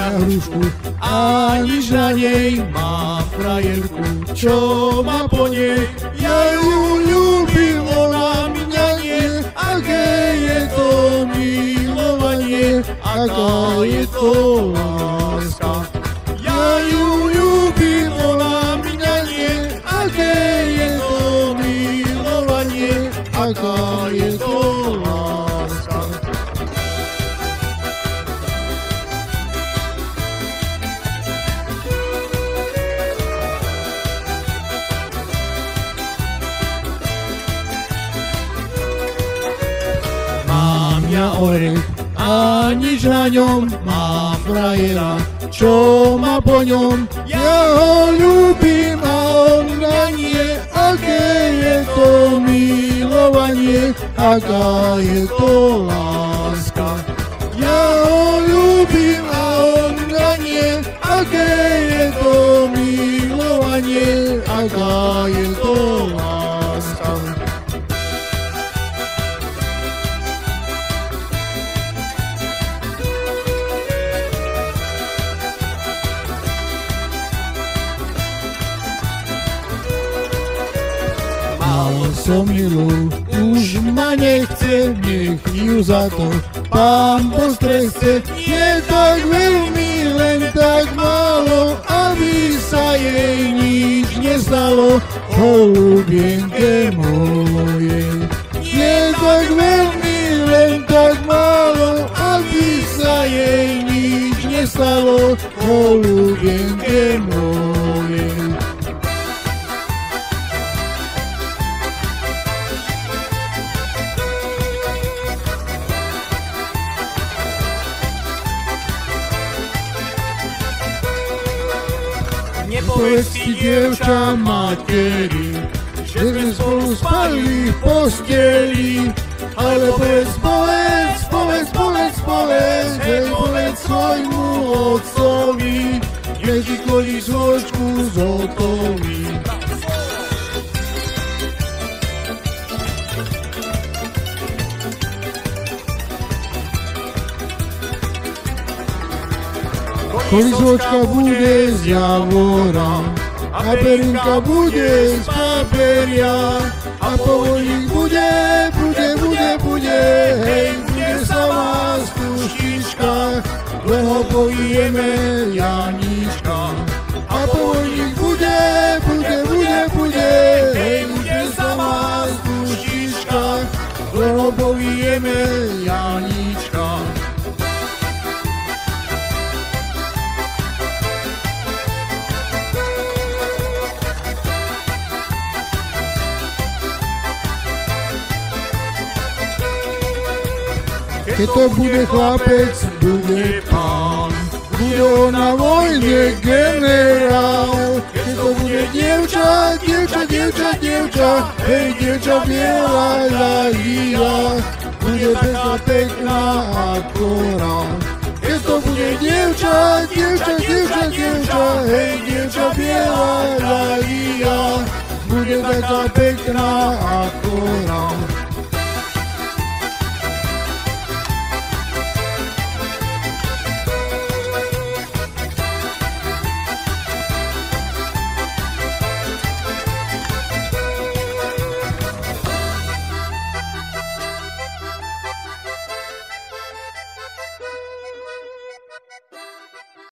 mia hrušku, aniž na nej má frajerku, čo má po nej. Ja ju ľúbim, ona mňa nie, aké je to milovanie, aká je to láska. Ja ju ľúbim, ona mňa nie, aké je to milovanie, aká je to láska. Mám ja orech, a nič na ňom, má frajera, čo má po ňom. Ja ho ľúbim a on mňa nie, aké je to milovanie, aká je to láska. Ja ho ľúbim a on mňa nie, aké je to milovanie, aká je to láska. Mal som milu, už ma nechce, nech ju za to Pán postreste. Je tak veľmi, len tak málo, aby sa jej nič nestalo, holubienke moje. Je tak veľmi, len tak málo, aby sa jej nič nestalo, holubienke moje. Nepovedz si, dievča, materi, že sme spolu spali v posteli, ale povedz, hej, povedz svojmu otcovi, nech ti kodí svočku zotoví. Kolísočka bude z javora a perunka bude z paperia a povodník bude, hej, bude sa vás tuštička, dlho povijeme Janíčka. A povodník bude, hej, bude sa vás tuštička, dlho povijeme Janíčka. Keď to bude chlapec, bude pán, bude on na vojne generál. Keď to bude dievča, hej, dievča biela ľahia, bude pekná ako rán. Keď to bude dievča, hej, dievča biela ľahia, bude taká pekná ako rán.